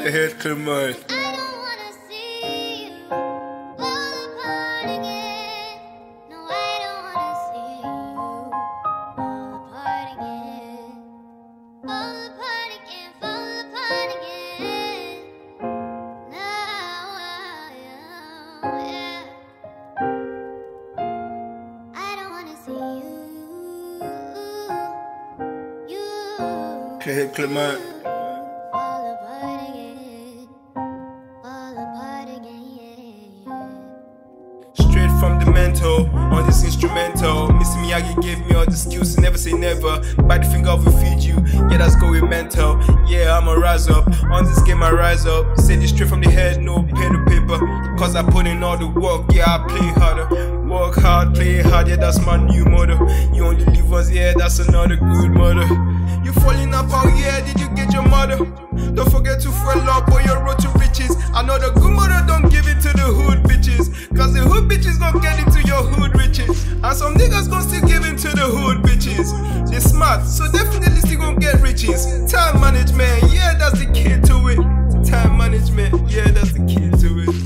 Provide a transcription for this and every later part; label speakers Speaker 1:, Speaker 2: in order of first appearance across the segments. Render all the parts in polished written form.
Speaker 1: head clear mind. Clear head, clear mind. Straight from the mental, on this instrumental. Missy Miyagi gave me all the skills to never say never. By the finger will feed you, yeah, that's going mental. Yeah, I'ma rise up, on this game I rise up. Say this straight from the head, no pen to paper. Cause I put in all the work, yeah, I play harder. Work hard, play hard, yeah, that's my new motto. You only live once, yeah, that's another good motto. You falling up out, yeah, did you get your mother? Don't forget to fuel up on your road to riches. I know the good mother don't give it to the hood bitches. Cause the hood bitches gon' get into your hood riches. And some niggas gon' still give it to the hood bitches. They smart, so definitely still gon' get riches. Time management, yeah, that's the key to it. Time management, yeah, that's the key to it.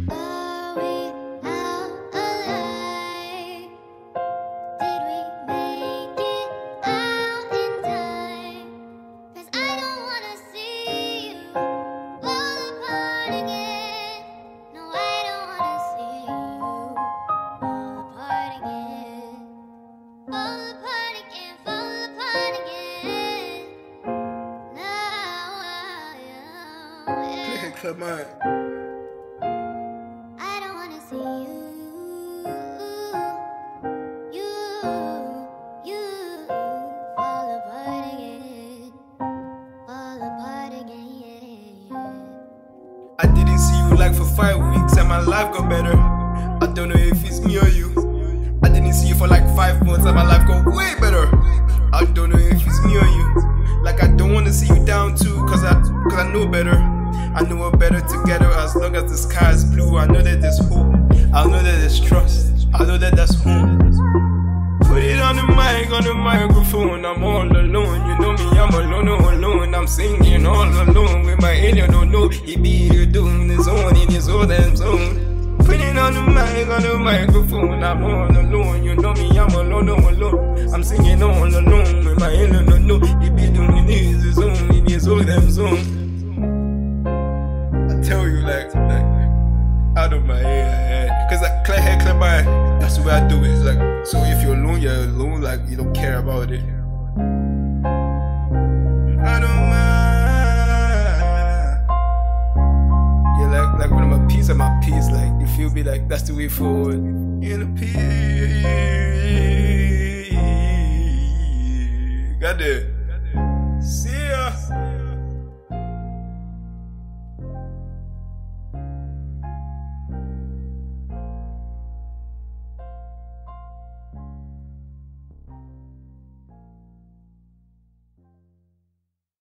Speaker 1: Come on.
Speaker 2: I don't wanna see you fall apart again.
Speaker 1: I didn't see you like for 5 weeks and my life got better. I don't know if it's me or you. I didn't see you for like 5 months and my life got way better. I don't know if it's me or you. Like I don't wanna see you down too, cause I know better. I know we're better together as long as the sky is blue. I know that there's hope, I know that there's trust, I know that that's home. Put it on the mic, on the microphone. I'm all alone, you know me, I'm alone. I'm singing all alone with my alien, don't know. He be here doing his own in his own damn zone. Put it on the mic, on the microphone. I'm all alone, you know me, I'm alone. I'm singing all alone with my alien, don't know. He be doing his own in his own damn zone. Tell you like out of my head, cause like clear head, clear mind. That's the way I do it. It's like, so if you're alone, like you don't care about it. I don't mind. Yeah, like when I'm at peace, I'm at peace. Like you feel me, like that's the way forward. In a peace, got it.